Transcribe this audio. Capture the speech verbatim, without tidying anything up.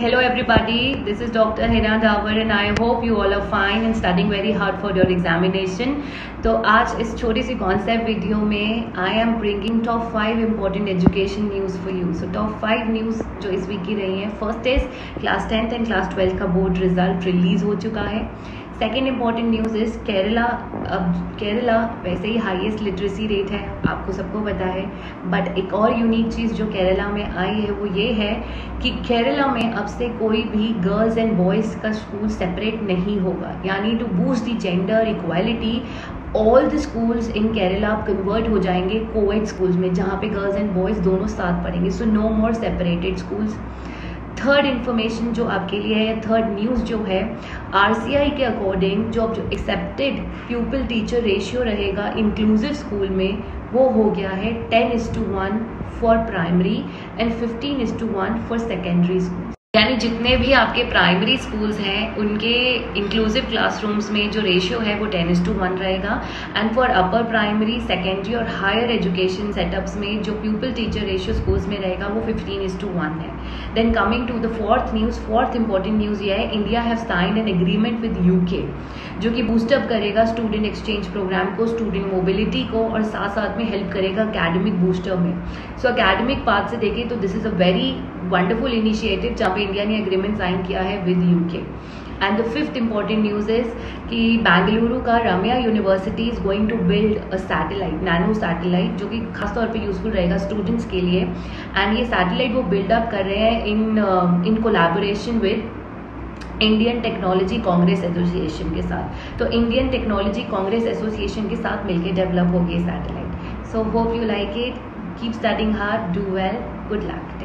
Hello everybody, this is Doctor Hina Dawar and I hope you all are fine and studying very hard for your examination. तो आज इस छोटी सी concept video में I am bringing top five important education news for you. So top five news जो इस week की रही हैं. First is class tenth and class twelfth का बोर्ड रिजल्ट रिलीज हो चुका है. Second important news is Kerala. अब केरला वैसे ही हाईएस्ट लिटरेसी रेट है, आपको सबको पता है. बट एक और यूनिक चीज़ जो केरला में आई है वो ये है कि केरला में अब से कोई भी गर्ल्स एंड बॉयज़ का स्कूल सेपरेट नहीं होगा. यानी to boost the gender equality all the schools in Kerala convert हो जाएंगे कोएड स्कूल्स में, जहाँ पे गर्ल्स एंड बॉयज़ दोनों साथ पढ़ेंगे. So no more separated schools. Third information जो आपके लिए है, थर्ड न्यूज़ जो है, आरसीआई के अकॉर्डिंग जो जो एक्सेप्टेड प्यूपिल टीचर रेशियो रहेगा इंक्लूसिव स्कूल में वो हो गया है ten is to one for primary and fifteen is to one for secondary school. यानी जितने भी आपके प्राइमरी स्कूल्स हैं उनके इंक्लूसिव क्लासरूम्स में जो रेशियो है वो टेन इज टू वन रहेगा. And for upper primary, secondary और हायर एजुकेशन सेटअप्स में जो प्यूपिल टीचर रेशियो स्कूल्स में रहेगा वो फिफ्टीन इज टू वन है. Then coming to the fourth news, fourth important news ये है, India have signed an agreement with UK जो कि बूस्टअप करेगा स्टूडेंट एक्सचेंज प्रोग्राम को, स्टूडेंट मोबिलिटी को, और साथ साथ में हेल्प करेगा अकेडमिक बूस्टर में. सो अकेडमिक पार्ट से देखें तो this is a very wonderful initiative जहाँ पे इंडिया ने एग्रीमेंट साइन किया है with UK. And the fifth important news is कि बेंगलुरु का Ramya university is going to build a satellite, nano satellite, जो कि खासतौर पे यूजफुल रहेगा स्टूडेंट्स के लिए. एंड ये सैटेलाइट वो बिल्डअप कर रहे हैं in in collaboration with Indian technology congress association के साथ. तो इंडियन टेक्नोलॉजी कांग्रेस एसोसिएशन के साथ मिलकर डेवलप होगी ये satellite. So hope you like it. Keep studying hard, do well, good luck.